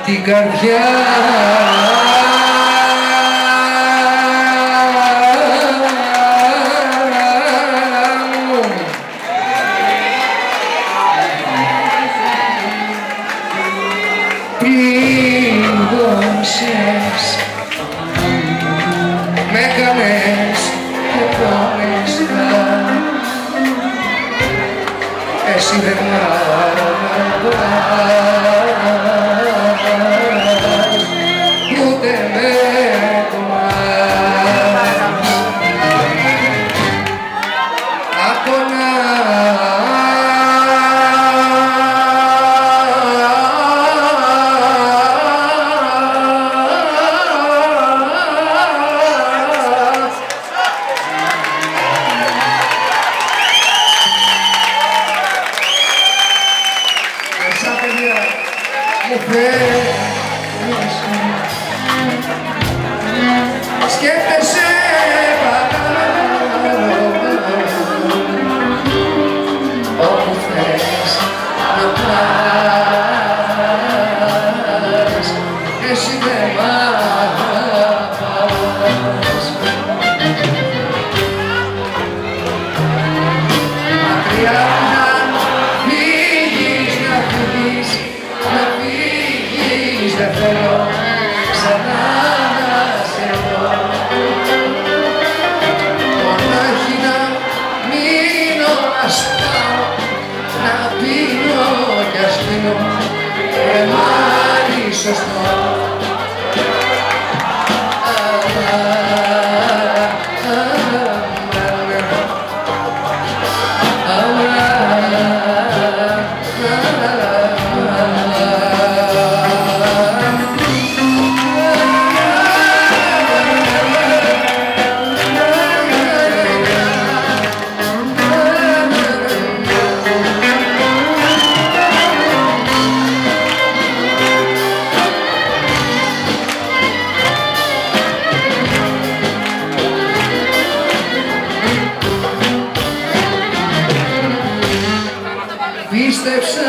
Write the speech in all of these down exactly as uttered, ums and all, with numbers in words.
την καρδιά μου. Πλήγωσες, με έκανες και πόνεστα, εσύ δεν μ' αγαπάς, ούτε με πονάς. Μου φαίνεσαι, σκέφτεσαι παράλληλο, όπου θες να πας, εσύ δεν μ' αγαπάς. Μακριά δεν θέλω ξανά να σε δω, μονάχη να μείνω, να σπάω, να πίνω κι ας πίνω κρεμάλι σωστό. Πίστεψα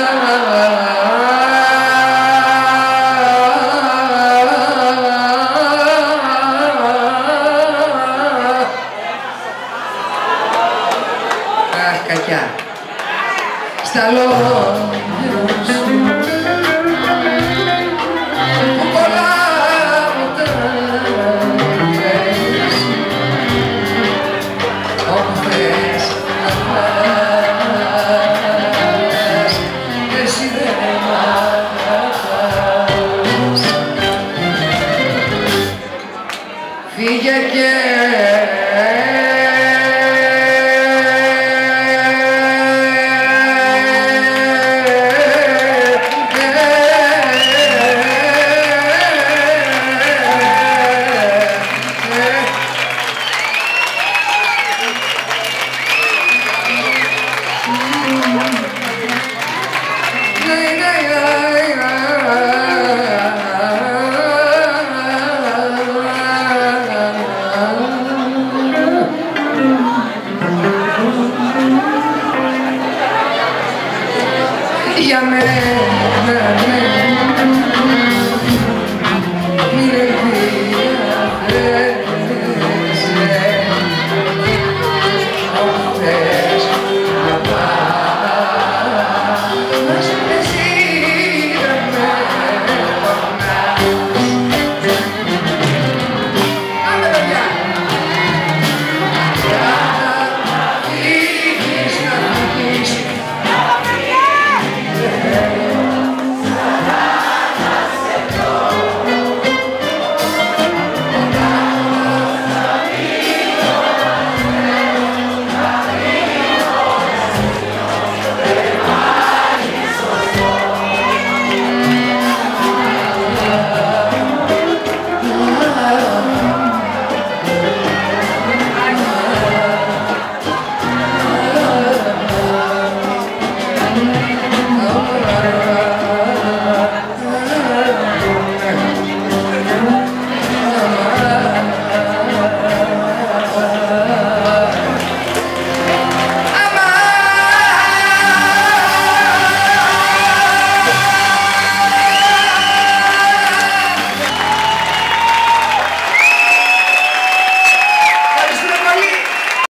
αχ, κακιά στα λόγια σου που πολλά μου τα λες, όπου θες να πας, εσύ δεν μ' αγαπάς. Φύγε και για μένα, ναι.